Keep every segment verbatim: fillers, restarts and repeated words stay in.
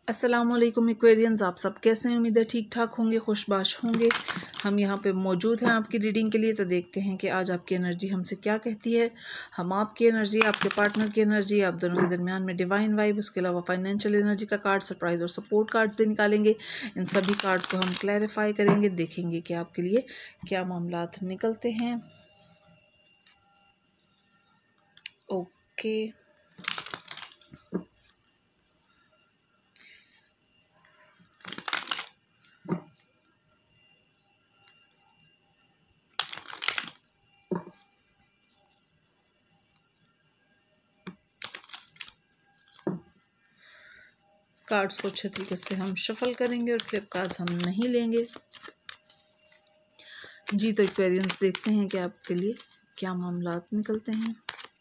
अस्सलामुअलैकुम एक्वेरियंस, आप सब कैसे हैं? उम्मीद है ठीक ठाक होंगे, खुशबाश होंगे। हम यहाँ पे मौजूद हैं आपकी रीडिंग के लिए। तो देखते हैं कि आज आपकी एनर्जी हमसे क्या कहती है। हम आपकी एनर्जी, आपके पार्टनर की एनर्जी, आप दोनों के दरमियान में डिवाइन वाइब, उसके अलावा फाइनेंशियल एनर्जी का कार्ड, सरप्राइज और सपोर्ट कार्ड्स भी निकालेंगे। इन सभी कार्ड्स को हम क्लैरिफाई करेंगे, देखेंगे कि आपके लिए क्या मामलात निकलते हैं। ओके, कार्ड्स को अच्छे तरीके से हम शफल करेंगे और फ्लिप कार्ड्स हम नहीं लेंगे जी। तो एक्वेरियंस देखते हैं कि आपके लिए क्या मामलात निकलते हैं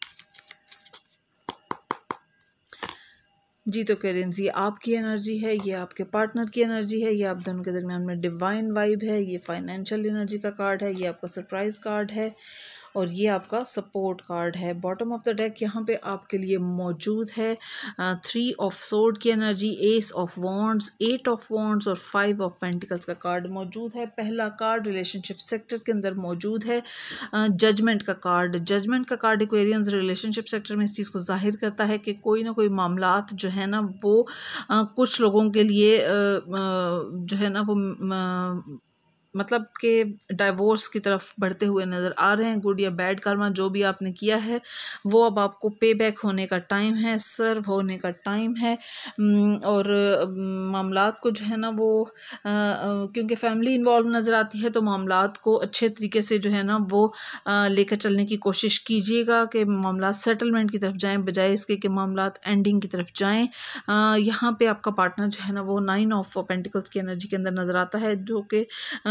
जी। तो एक्वेरियंस, ये आपकी एनर्जी है, ये आपके पार्टनर की एनर्जी है, ये आप दोनों के दरमियान में डिवाइन वाइब है, ये फाइनेंशियल एनर्जी का कार्ड है, ये आपका सरप्राइज कार्ड है और ये आपका सपोर्ट कार्ड है। बॉटम ऑफ द डेक यहाँ पे आपके लिए मौजूद है थ्री ऑफ सोर्ड की energy, ace of wands, eight of wands और फाइव ऑफ पेंटिकल्स का कार्ड मौजूद है। पहला कार्ड रिलेशनशिप सेक्टर के अंदर मौजूद है, जजमेंट का कार्ड। जजमेंट का कार्ड एक्वेरियंस रिलेशनशिप सेक्टर में इस चीज़ को जाहिर करता है कि कोई ना कोई मामलात जो है ना वो आ, कुछ लोगों के लिए आ, आ, जो है ना वो आ, मतलब कि डाइवोर्स की तरफ बढ़ते हुए नज़र आ रहे हैं। गुड या बैड कर्मा जो भी आपने किया है वो अब आपको पे बैक होने का टाइम है, सर्व होने का टाइम है। और मामलात को जो है ना वो क्योंकि फैमिली इन्वॉल्व नज़र आती है तो मामलात को अच्छे तरीके से जो है ना वो लेकर चलने की कोशिश कीजिएगा कि मामलात सेटलमेंट की तरफ जाएं, बजाय इसके कि मामलात एंडिंग की तरफ जाएं। यहाँ पे आपका पार्टनर जो है ना वो नाइन ऑफ पेंटिकल्स की एनर्जी के अंदर नज़र आता है, जो कि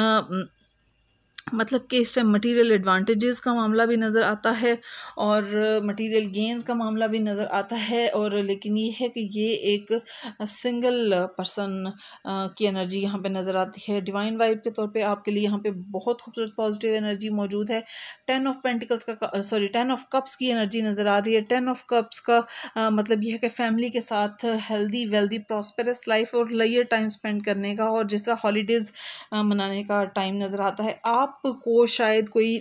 मतलब कि इस टाइम मटीरियल एडवांटेजेस का मामला भी नज़र आता है और मटीरियल गेंस का मामला भी नज़र आता है। और लेकिन ये है कि ये एक सिंगल पर्सन की एनर्जी यहाँ पे नज़र आती है। डिवाइन वाइब के तौर पे आपके लिए यहाँ पे बहुत खूबसूरत पॉजिटिव एनर्जी मौजूद है। टेन ऑफ पेंटिकल्स का सॉरी टेन ऑफ कप्स की एनर्जी नज़र आ रही है। टेन ऑफ कप्स का आ, मतलब ये है कि फैमिली के साथ हेल्दी वेल्दी प्रॉस्पेरस लाइफ और लेयर टाइम स्पेंड करने का और जिस तरह हॉलीडेज़ मनाने का टाइम नज़र आता है। आप को शायद कोई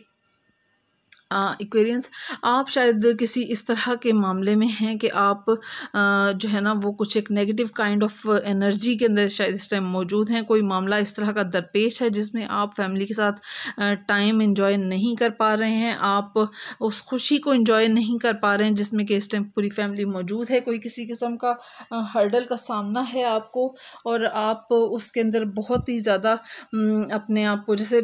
एक्वेरियंस आप शायद किसी इस तरह के मामले में हैं कि आप आ, जो है ना वो कुछ एक नेगेटिव काइंड ऑफ एनर्जी के अंदर शायद इस टाइम मौजूद हैं। कोई मामला इस तरह का दरपेश है जिसमें आप फैमिली के साथ टाइम एंजॉय नहीं कर पा रहे हैं, आप उस खुशी को एंजॉय नहीं कर पा रहे हैं जिसमें कि इस टाइम पूरी फैमिली मौजूद है। कोई किसी किस्म का हर्डल का सामना है आपको और आप उसके अंदर बहुत ही ज़्यादा अपने आप को जैसे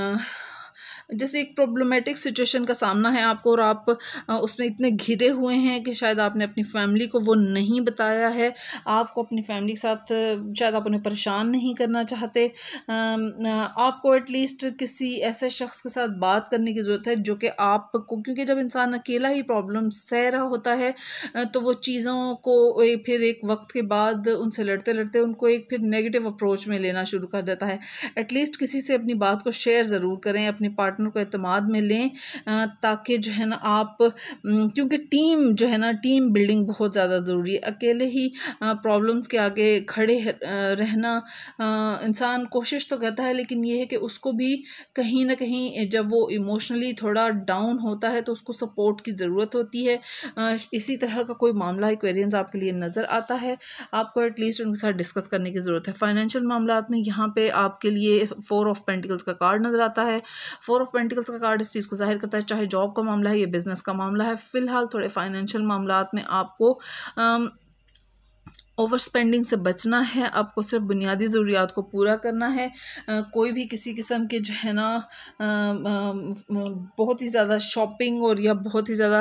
जैसे एक प्रॉब्लमेटिक सिचुएशन का सामना है आपको और आप उसमें इतने घिरे हुए हैं कि शायद आपने अपनी फैमिली को वो नहीं बताया है। आपको अपनी फैमिली के साथ शायद आप उन्हें परेशान नहीं करना चाहते। आपको एटलीस्ट किसी ऐसे शख्स के साथ बात करने की ज़रूरत है जो कि आपको, क्योंकि जब इंसान अकेला ही प्रॉब्लम सह रहा होता है तो वो चीज़ों को फिर एक वक्त के बाद उनसे लड़ते लड़ते उनको एक फिर नेगेटिव अप्रोच में लेना शुरू कर देता है। एटलीस्ट किसी से अपनी बात को शेयर ज़रूर करें, अपने पार्टनर को एतमाद में लें ताकि जो है ना आप, क्योंकि टीम जो है ना टीम बिल्डिंग बहुत ज़्यादा ज़रूरी है। अकेले ही प्रॉब्लम्स के आगे खड़े रहना इंसान कोशिश तो करता है लेकिन ये है कि उसको भी कहीं ना कहीं जब वो इमोशनली थोड़ा डाउन होता है तो उसको सपोर्ट की ज़रूरत होती है। इसी तरह का कोई मामला एक्वेरियंस आपके लिए नज़र आता है, आपको एटलीस्ट उनके साथ डिस्कस करने की ज़रूरत है। फाइनेंशियल मामलात में यहाँ पे आपके लिए फोर ऑफ पेंटिकल्स का कार्ड नज़र आता है। फोर ऑफ पेंटिकल्स का कार्ड इस चीज़ को जाहिर करता है, चाहे जॉब का मामला है या बिजनेस का मामला है, फ़िलहाल थोड़े फाइनेंशियल मामलात में आपको आम, ओवर स्पेंडिंग से बचना है। आपको सिर्फ बुनियादी ज़रूरियात को पूरा करना है। आ, कोई भी किसी किस्म के जो है ना आ, आ, बहुत ही ज़्यादा शॉपिंग और या बहुत ही ज़्यादा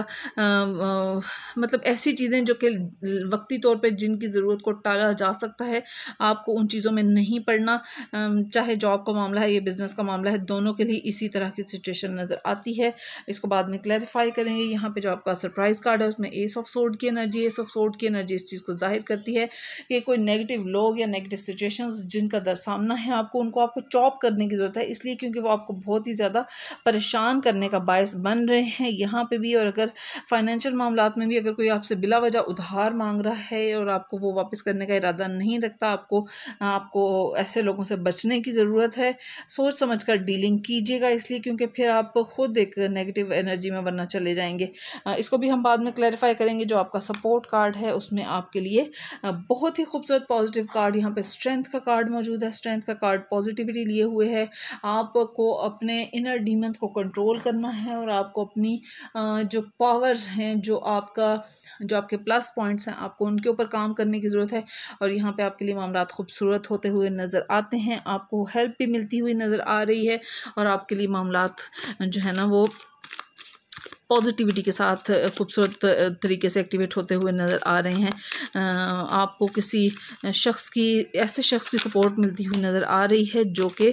मतलब ऐसी चीज़ें जो कि वक्ती तौर पे जिनकी ज़रूरत को टाला जा सकता है, आपको उन चीज़ों में नहीं पड़ना। चाहे जॉब का मामला है या बिज़नेस का मामला है, दोनों के लिए इसी तरह की सिचुएशन नज़र आती है। इसको बाद में क्लैरिफाई करेंगे। यहाँ पे जो आपका सरप्राइज कार्ड है उसमें एस ऑफ सोर्ड की एनर्जी, एस ऑफ सोर्ड की एनर्जी इस चीज़ को जाहिर करती है है कि कोई नेगेटिव लोग या नेगेटिव सिचुएशंस जिनका दर सामना है आपको, उनको आपको चॉप करने की ज़रूरत है, इसलिए क्योंकि वो आपको बहुत ही ज़्यादा परेशान करने का बायस बन रहे हैं यहाँ पे भी। और अगर फाइनेंशियल मामलात में भी अगर कोई आपसे बिला वजह उधार मांग रहा है और आपको वो वापस करने का इरादा नहीं रखता, आपको आपको ऐसे लोगों से बचने की ज़रूरत है। सोच समझ कर डीलिंग कीजिएगा, इसलिए क्योंकि फिर आप खुद एक नेगेटिव एनर्जी में वरना चले जाएंगे। इसको भी हम बाद में क्लैरिफाई करेंगे। जो आपका सपोर्ट कार्ड है उसमें आपके लिए बहुत ही खूबसूरत पॉजिटिव कार्ड, यहाँ पे स्ट्रेंथ का कार्ड मौजूद है। स्ट्रेंथ का कार्ड पॉजिटिविटी लिए हुए है। आपको अपने इनर डीमंस को कंट्रोल करना है और आपको अपनी जो पावर्स हैं, जो आपका जो आपके प्लस पॉइंट्स हैं, आपको उनके ऊपर काम करने की ज़रूरत है। और यहाँ पे आपके लिए मामलात खूबसूरत होते हुए नज़र आते हैं, आपको हेल्प भी मिलती हुई नज़र आ रही है और आपके लिए मामलात जो है ना वो पॉजिटिविटी के साथ खूबसूरत तरीके से एक्टिवेट होते हुए नज़र आ रहे हैं। आपको किसी शख्स की ऐसे शख्स की सपोर्ट मिलती हुई नज़र आ रही है जो कि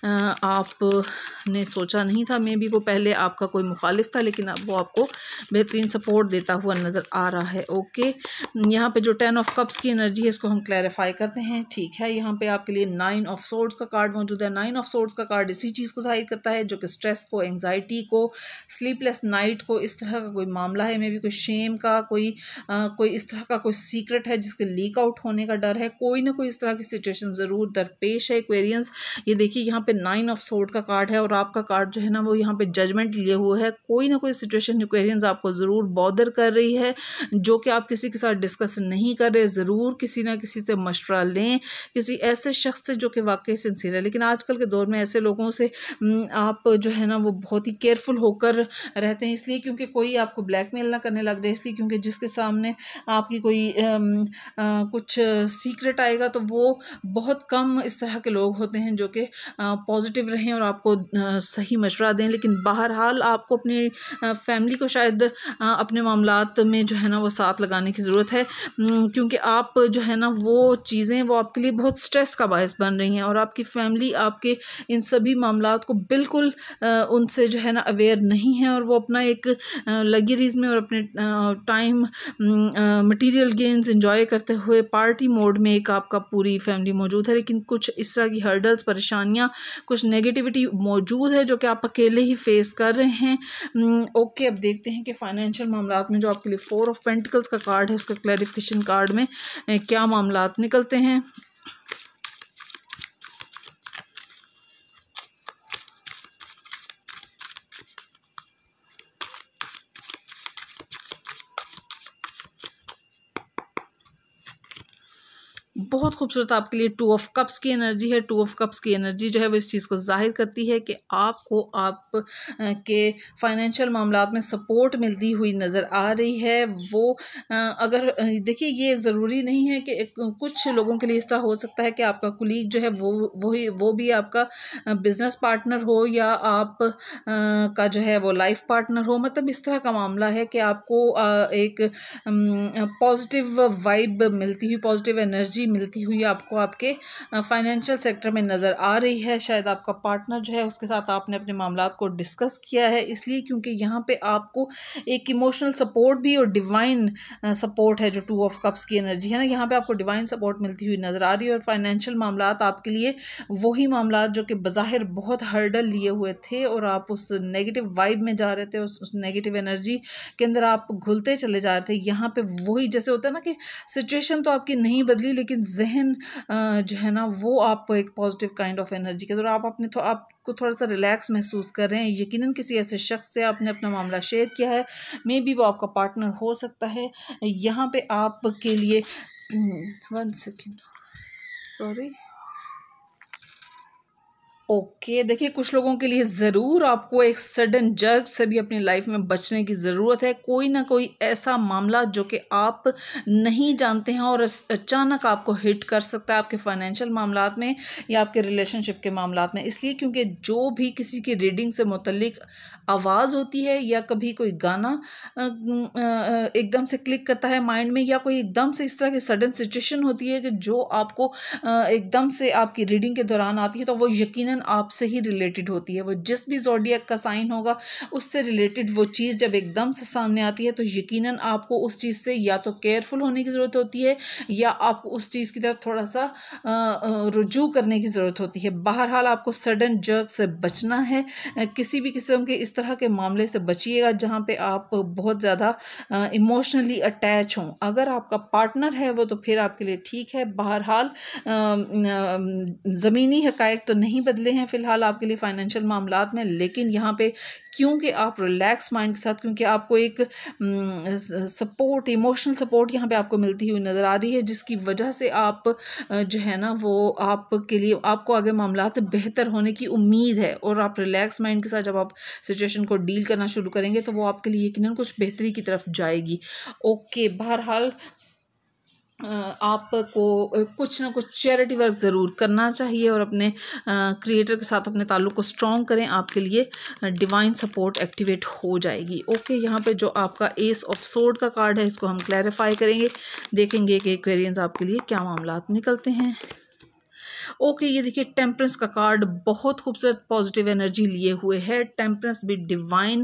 आपने सोचा नहीं था, मे बी वो पहले आपका कोई मुखालिफ था, लेकिन अब वो आपको बेहतरीन सपोर्ट देता हुआ नज़र आ रहा है। ओके, यहाँ पे जो टेन ऑफ कप्स की एनर्जी है इसको हम क्लैरिफाई करते हैं। ठीक है, यहाँ पे आपके लिए नाइन ऑफ सोर्ड्स का कार्ड मौजूद है। नाइन ऑफ सोर्ड्स का कार्ड इसी चीज़ को जाहिर करता है जो कि स्ट्रेस को, एंग्जाइटी को, स्लीपलेस नाइट को, इस तरह का कोई मामला है, मे बी कोई शेम का, कोई आ, कोई इस तरह का कोई सीक्रेट है जिसके लीक आउट होने का डर है। कोई ना कोई इस तरह की सिचुएशन ज़रूर दरपेश है एक्वेरियंस। ये देखिए यहाँ पे नाइन ऑफ सोर्ड का कार्ड है और आपका कार्ड जो है ना वो यहाँ पे जजमेंट लिए हुए है। कोई ना कोई सिचुएशन एक्वेरियंस आपको ज़रूर बॉदर कर रही है जो कि आप किसी के साथ डिस्कस नहीं कर रहे। ज़रूर किसी ना किसी से मशवरा लें, किसी ऐसे शख्स से जो कि वाकई सिंसियर है। लेकिन आजकल के दौर में ऐसे लोगों से आप जो है ना वो बहुत ही केयरफुल होकर रहते हैं, इसलिए क्योंकि कोई आपको ब्लैकमेल ना करने लग जाए। इसलिए क्योंकि जिसके सामने आपकी कोई आम, आ, कुछ सीक्रेट आएगा तो वो बहुत कम इस तरह के लोग होते हैं जो कि पॉजिटिव रहें और आपको आ, सही मशवरा दें। लेकिन बहरहाल आपको अपनी फैमिली को शायद आ, अपने मामलात में जो है ना वो साथ लगाने की ज़रूरत है, क्योंकि आप जो है ना वो चीज़ें वो आपके लिए बहुत स्ट्रेस का बायस बन रही हैं और आपकी फैमिली आपके इन सभी मामलात को बिल्कुल आ, उनसे जो है ना अवेयर नहीं है और वो अपना एक लग्जरीज में और अपने टाइम मटेरियल गेन्स एंजॉय करते हुए पार्टी मोड में एक आपका पूरी फैमिली मौजूद है। लेकिन कुछ इस तरह की हर्डल्स, परेशानियां, कुछ नेगेटिविटी मौजूद है जो कि आप अकेले ही फेस कर रहे हैं। ओके, अब देखते हैं कि फाइनेंशियल मामलात में जो आपके लिए फोर ऑफ पेंटिकल्स का कार्ड है उसका क्लैरिफिकेशन कार्ड में क्या मामलात निकलते हैं। बहुत खूबसूरत आपके लिए टू ऑफ कप्स की एनर्जी है। टू ऑफ कप्स की एनर्जी जो है वो इस चीज़ को जाहिर करती है कि आपको आप के फाइनेंशियल मामलात में सपोर्ट मिलती हुई नज़र आ रही है। वो अगर देखिए ये ज़रूरी नहीं है कि कुछ लोगों के लिए इस तरह हो सकता है कि आपका कुलीग जो है वो वही वो भी आपका बिजनेस पार्टनर हो या आप का जो है वो लाइफ पार्टनर हो। मतलब इस तरह का मामला है कि आपको एक पॉजिटिव वाइब मिलती हुई, पॉजिटिव एनर्जी मिलती हुई आपको आपके फाइनेंशियल सेक्टर में नज़र आ रही है। शायद आपका पार्टनर जो है उसके साथ आपने अपने मामलात को डिस्कस किया है, इसलिए क्योंकि यहाँ पे आपको एक इमोशनल सपोर्ट भी और डिवाइन सपोर्ट है। जो टू ऑफ कप्स की एनर्जी है ना, यहाँ पे आपको डिवाइन सपोर्ट मिलती हुई नज़र आ रही है और फाइनेंशियल मामलात आपके लिए वही मामलात जो कि बज़ाहिर बहुत हर्डल लिए हुए थे और आप उस नेगेटिव वाइब में जा रहे थे, उस, उस नेगेटिव एनर्जी के अंदर आप घुलते चले जा रहे थे। यहाँ पे वही जैसे होता है ना कि सिचुएशन तो आपकी नहीं बदली लेकिन जहन जो है ना वो आप एक पॉजिटिव काइंड ऑफ एनर्जी के, तो आप अपने तो आपको थोड़ा सा रिलैक्स महसूस कर रहे हैं। यकीनन किसी ऐसे शख्स से आपने अपना मामला शेयर किया है, मे बी वो आपका पार्टनर हो सकता है। यहाँ पे आपके लिए one second sorry okay okay, देखिए कुछ लोगों के लिए ज़रूर आपको एक सडन जर्क से भी अपनी लाइफ में बचने की ज़रूरत है। कोई ना कोई ऐसा मामला जो कि आप नहीं जानते हैं और अचानक आपको हिट कर सकता है आपके फाइनेंशियल मामलात में या आपके रिलेशनशिप के मामलात में। इसलिए क्योंकि जो भी किसी की रीडिंग से मुतल्लिक आवाज़ होती है या कभी कोई गाना एकदम से क्लिक करता है माइंड में या कोई एकदम से इस तरह की सडन सिचुएशन होती है कि जो आपको एकदम से आपकी रीडिंग के दौरान आती है, तो वो यकीनन आपसे ही रिलेटेड होती है। वो जिस भी ज़ोडिएक का साइन होगा उससे रिलेटेड वो चीज़ जब एकदम से सामने आती है तो यकीनन आपको उस चीज़ से या तो केयरफुल होने की ज़रूरत होती है या आपको उस चीज़ की तरफ थोड़ा सा रुजू करने की ज़रूरत होती है। बहरहाल आपको सडन जर्क से बचना है, किसी भी किस्म के इस तरह के मामले से बचिएगा जहाँ पे आप बहुत ज़्यादा इमोशनली अटैच हों। अगर आपका पार्टनर है वो तो फिर आपके लिए ठीक है। बहरहाल ज़मीनी हक़ाइक़ तो नहीं बदले हैं फ़िलहाल आपके लिए फ़ाइनेंशियल मामलात में, लेकिन यहाँ पे क्योंकि आप रिलैक्स माइंड के साथ, क्योंकि आपको एक सपोर्ट, इमोशनल सपोर्ट यहाँ पे आपको मिलती हुई नज़र आ रही है, जिसकी वजह से आप जो है ना वो आपके लिए, आपको आगे मामलात बेहतर होने की उम्मीद है और आप रिलैक्स माइंड के साथ जब आप सिचुएशन को डील करना शुरू करेंगे तो वो आपके लिए यकीनन कुछ बेहतरी की तरफ जाएगी। ओके, बहरहाल आपको कुछ ना कुछ चैरिटी वर्क ज़रूर करना चाहिए और अपने क्रिएटर के साथ अपने ताल्लुक़ को स्ट्रॉन्ग करें, आपके लिए डिवाइन सपोर्ट एक्टिवेट हो जाएगी। ओके, यहाँ पे जो आपका एस ऑफ सोर्ड का कार्ड है इसको हम क्लैरिफाई करेंगे, देखेंगे कि एक्वेरियंस आपके लिए क्या मामलात निकलते हैं। ओके, ये देखिए टेम्परेंस का कार्ड बहुत खूबसूरत पॉजिटिव एनर्जी लिए हुए है। टेम्परेंस भी डिवाइन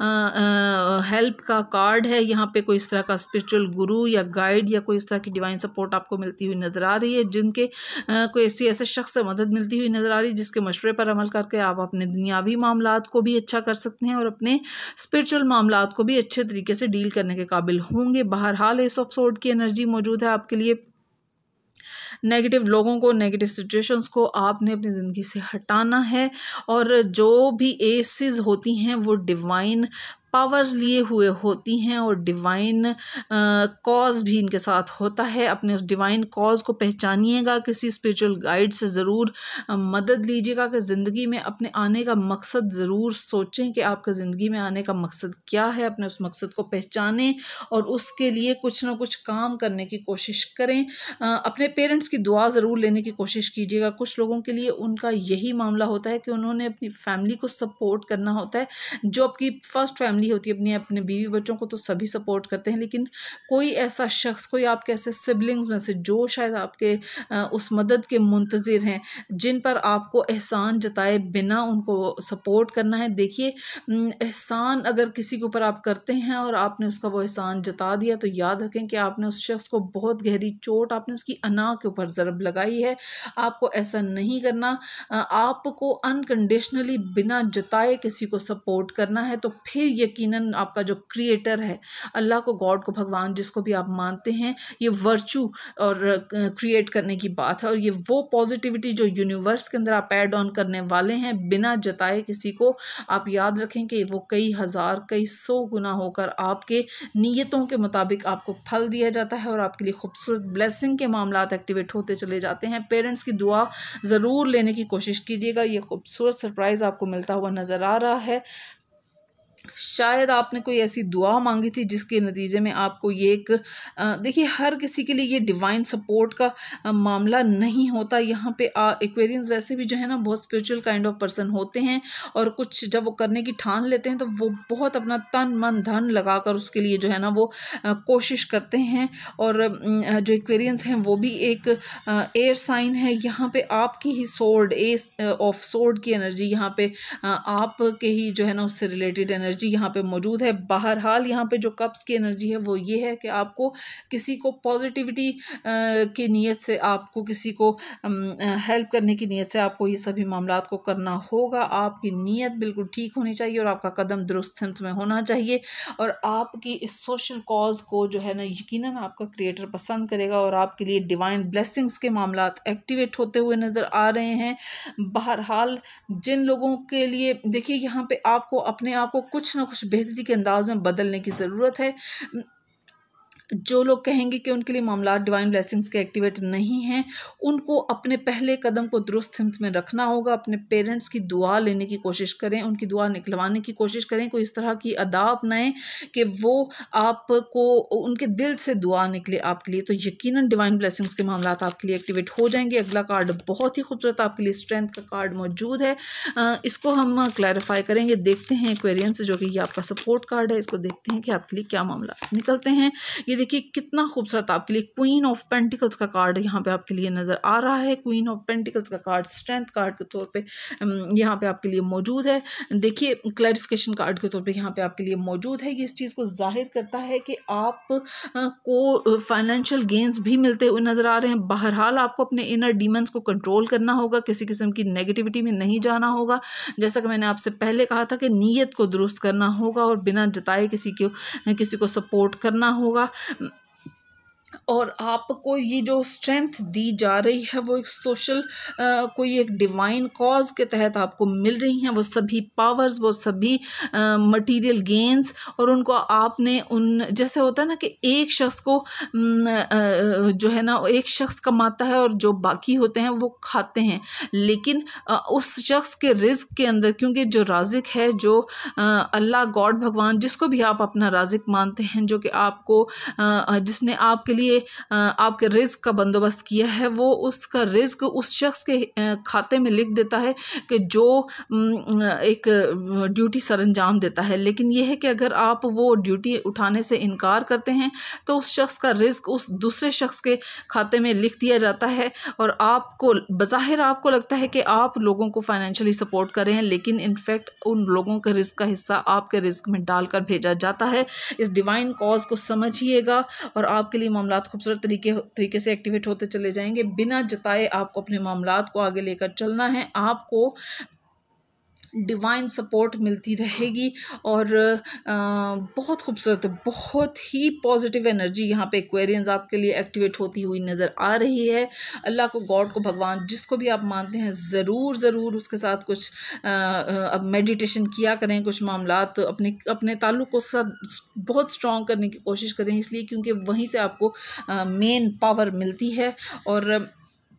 हेल्प का कार्ड है। यहाँ पे कोई इस तरह का स्पिरिचुअल गुरु या गाइड या कोई इस तरह की डिवाइन सपोर्ट आपको मिलती हुई नज़र आ रही है, जिनके आ, कोई ऐसी ऐसे शख्स से मदद मिलती हुई नज़र आ रही है जिसके मशवरे पर अमल करके आप अपने दुनियावी मामलात को भी अच्छा कर सकते हैं और अपने स्पिरिचुअल मामलात को भी अच्छे तरीके से डील करने के काबिल होंगे। बहरहाल एस ऑफ सोर्ड की एनर्जी मौजूद है आपके लिए। नेगेटिव लोगों को, नेगेटिव सिचुएशंस को आपने अपनी ज़िंदगी से हटाना है और जो भी एसेस होती हैं वो डिवाइन पावर्स लिए हुए होती हैं और डिवाइन कॉज भी इनके साथ होता है। अपने उस डिवाइन कॉज को पहचानिएगा, किसी स्पिरिचुअल गाइड से ज़रूर मदद लीजिएगा कि ज़िंदगी में अपने आने का मकसद ज़रूर सोचें कि आपका ज़िंदगी में आने का मकसद क्या है। अपने उस मकसद को पहचानें और उसके लिए कुछ ना कुछ काम करने की कोशिश करें। अपने पेरेंट्स की दुआ ज़रूर लेने की कोशिश कीजिएगा। कुछ लोगों के लिए उनका यही मामला होता है कि उन्होंने अपनी फैमिली को सपोर्ट करना होता है, जो आपकी फ़र्स्ट फैमिली होती है। अपनी अपने बीवी बच्चों को तो सभी सपोर्ट करते हैं, लेकिन कोई ऐसा शख्स, कोई आपके ऐसे सिबलिंग्स में से जो शायद आपके उस मदद के मुंतज़िर हैं, जिन पर आपको एहसान जताए बिना उनको सपोर्ट करना है। देखिए, एहसान अगर किसी के ऊपर आप करते हैं और आपने उसका वो एहसान जता दिया तो याद रखें कि आपने उस शख्स को बहुत गहरी चोट, आपने उसकी अना के ऊपर ज़रब लगाई है। आपको ऐसा नहीं करना। आपको अनकंडीशनली बिना जताए किसी को सपोर्ट करना है तो फिर यकीनन आपका जो क्रिएटर है, अल्लाह को, गॉड को, भगवान जिसको भी आप मानते हैं, ये वर्चू और क्रिएट करने की बात है और ये वो पॉजिटिविटी जो यूनिवर्स के अंदर आप ऐड ऑन करने वाले हैं बिना जताए किसी को। आप याद रखें कि वो कई हज़ार, कई सौ गुना होकर आपके नीयतों के मुताबिक आपको फल दिया जाता है और आपके लिए खूबसूरत ब्लेसिंग के मामलात एक्टिवेट होते चले जाते हैं। पेरेंट्स की दुआ ज़रूर लेने की कोशिश कीजिएगा। ये खूबसूरत सरप्राइज़ आपको मिलता हुआ नज़र आ रहा है। शायद आपने कोई ऐसी दुआ मांगी थी जिसके नतीजे में आपको ये एक, देखिए हर किसी के लिए ये डिवाइन सपोर्ट का आ, मामला नहीं होता। यहाँ पे एक्वेरियंस वैसे भी जो है ना बहुत स्पिरिचुअल काइंड ऑफ पर्सन होते हैं और कुछ जब वो करने की ठान लेते हैं तो वो बहुत अपना तन मन धन लगाकर उसके लिए जो है ना वो आ, कोशिश करते हैं। और आ, जो एक्वेरियंस हैं वो भी एक एयर साइन है। यहाँ पे आपकी ही सोर्ड, एस ऑफ सोर्ड की एनर्जी यहाँ पे आपके ही जो है ना उससे रिलेटेड एनर्जी यहाँ पे मौजूद है। बहरहाल यहाँ पे जो कप्स की एनर्जी है वो ये है कि आपको किसी को पॉजिटिविटी की नीयत से, आपको किसी को हेल्प करने की नीयत से आपको ये सभी मामलात को करना होगा। आपकी नीयत बिल्कुल ठीक होनी चाहिए और आपका कदम दुरुस्त सिमत में होना चाहिए और आपकी इस सोशल कॉज को जो है ना यकीनन आपका क्रिएटर पसंद करेगा और आपके लिए डिवाइन ब्लेसिंग्स के मामलात एक्टिवेट होते हुए नज़र आ रहे हैं। बहरहाल जिन लोगों के लिए, देखिए यहाँ पे आपको अपने आप को कुछ ना कुछ बेहतरी के अंदाज में बदलने की ज़रूरत है। जो लोग कहेंगे कि उनके लिए मामला डिवाइन ब्लेसिंग्स के एक्टिवेट नहीं हैं, उनको अपने पहले कदम को दुरुस्त हिम्मत में रखना होगा। अपने पेरेंट्स की दुआ लेने की कोशिश करें, उनकी दुआ निकलवाने की कोशिश करें। कोई इस तरह की अदा अपनाएं कि वो आपको, उनके दिल से दुआ निकले आपके लिए, तो यकीनन डिवाइन ब्लेसिंग्स के मामला आपके लिए एक्टिवेट हो जाएंगे। अगला कार्ड बहुत ही खूबसूरत आपके लिए स्ट्रेंथ का कार्ड मौजूद है, इसको हम क्लैरिफाई करेंगे। देखते हैं एक्वेरियंस, जो कि ये आपका सपोर्ट कार्ड है, इसको देखते हैं कि आपके लिए क्या मामला निकलते हैं। ये ये देखिए कितना खूबसूरत आपके लिए क्वीन ऑफ पेंटिकल्स का कार्ड यहाँ पे आपके लिए नज़र आ रहा है। क्वीन ऑफ पेंटिकल्स का कार्ड स्ट्रेंथ कार्ड के तौर पे यहाँ पे आपके लिए मौजूद है। देखिए क्लैरिफिकेशन कार्ड के तौर पे यहाँ पे आपके लिए मौजूद है। ये इस चीज़ को जाहिर करता है कि आप को फाइनेंशियल गेंस भी मिलते हुए नज़र आ रहे हैं। बहरहाल आपको अपने इनर डीमंस को कंट्रोल करना होगा, किसी किस्म की नेगेटिविटी में नहीं जाना होगा। जैसा कि मैंने आपसे पहले कहा था कि नीयत को दुरुस्त करना होगा और बिना जताए किसी को किसी को सपोर्ट करना होगा। और आपको ये जो स्ट्रेंथ दी जा रही है वो एक सोशल कोई एक डिवाइन कॉज के तहत आपको मिल रही हैं। वो सभी पावर्स, वो सभी मटेरियल गेंस, और उनको आपने उन जैसे होता है ना कि एक शख्स को जो है ना एक शख्स कमाता है और जो बाकी होते हैं वो खाते हैं, लेकिन उस शख्स के रिज़्क के अंदर, क्योंकि जो राज़िक है, जो अल्लाह गॉड भगवान जिसको भी आप अपना राज़िक मानते हैं, जो कि आपको जिसने आपके लिए आपके रिज़्क का बंदोबस्त किया है, वो उसका रिज़्क उस शख्स के खाते में लिख देता है कि जो एक ड्यूटी सर अंजाम देता है। लेकिन यह है कि अगर आप वो ड्यूटी उठाने से इनकार करते हैं तो उस शख्स का रिज़्क उस दूसरे शख्स के खाते में लिख दिया जाता है, और आपको बज़ाहिर आपको लगता है कि आप लोगों को फाइनेंशियली सपोर्ट कर रहे हैं, लेकिन इनफैक्ट उन लोगों के रिज़्क का हिस्सा आपके रिज़्क में डालकर भेजा जाता है। इस डिवाइन कॉज को समझिएगा और आपके लिए मामला खूबसूरत तरीके तरीके से एक्टिवेट होते चले जाएंगे। बिना जताए आपको अपने मामलात को आगे लेकर चलना है। आपको डिवाइन सपोर्ट मिलती रहेगी और आ, बहुत खूबसूरत, बहुत ही पॉजिटिव एनर्जी यहाँ पे एक्वेरियंस आपके लिए एक्टिवेट होती हुई नज़र आ रही है। अल्लाह को, गॉड को, भगवान जिसको भी आप मानते हैं, ज़रूर ज़रूर उसके साथ कुछ आ, अब मेडिटेशन किया करें, कुछ मामलात अपने अपने ताल्लुक़ को साथ बहुत स्ट्रॉन्ग करने की कोशिश करें, इसलिए क्योंकि वहीं से आपको मेन पावर मिलती है। और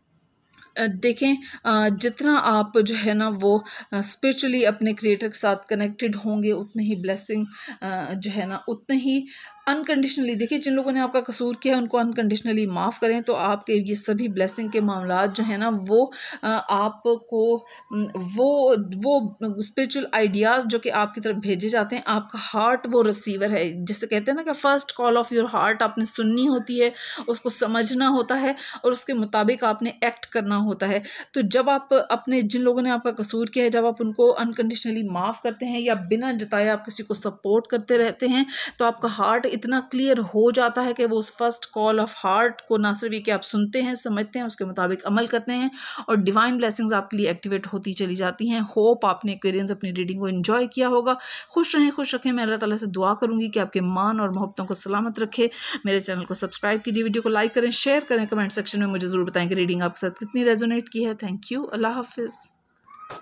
देखें जितना आप जो है ना वो स्पिरिचुअली अपने क्रिएटर के साथ कनेक्टेड होंगे, उतनी ही ब्लेसिंग जो है ना उतनी ही अनकंडीशनली, देखिए जिन लोगों ने आपका कसूर किया है उनको अनकंडीशनली माफ़ करें तो आपके ये सभी ब्लेसिंग के मामलात जो है ना वो आपको वो वो स्पिरिचुअल आइडियाज़ जो कि आपकी तरफ भेजे जाते हैं, आपका हार्ट वो रिसीवर है। जैसे कहते हैं ना कि first call of your heart आपने सुननी होती है, उसको समझना होता है और उसके मुताबिक आपने एक्ट करना होता है। तो जब आप अपने जिन लोगों ने आपका कसूर किया है, जब आप उनको अनकंडीशनली माफ़ करते हैं या बिना जताए आप किसी को सपोर्ट करते रहते हैं, तो आपका हार्ट इतना क्लियर हो जाता है कि वो उस फर्स्ट कॉल ऑफ हार्ट को ना सिर्फ कि आप सुनते हैं, समझते हैं, उसके मुताबिक अमल करते हैं और डिवाइन ब्लेसिंग्स आपके लिए एक्टिवेट होती चली जाती हैं। होप आपने एक्वेरियंस अपनी रीडिंग को एंजॉय किया होगा। खुश रहें, खुश रखें। मैं अल्लाह ताला से दुआ करूंगी कि आपके मान और मोहब्बतों को सलामत रखे। मेरे चैनल को सब्सक्राइब कीजिए, वीडियो को लाइक करें, शेयर करें, कमेंट सेक्शन में मुझे ज़रूर बताएं कि रीडिंग आपके साथ कितनी रेजोनेट की है। Thank you. अल्लाह हाफिज़।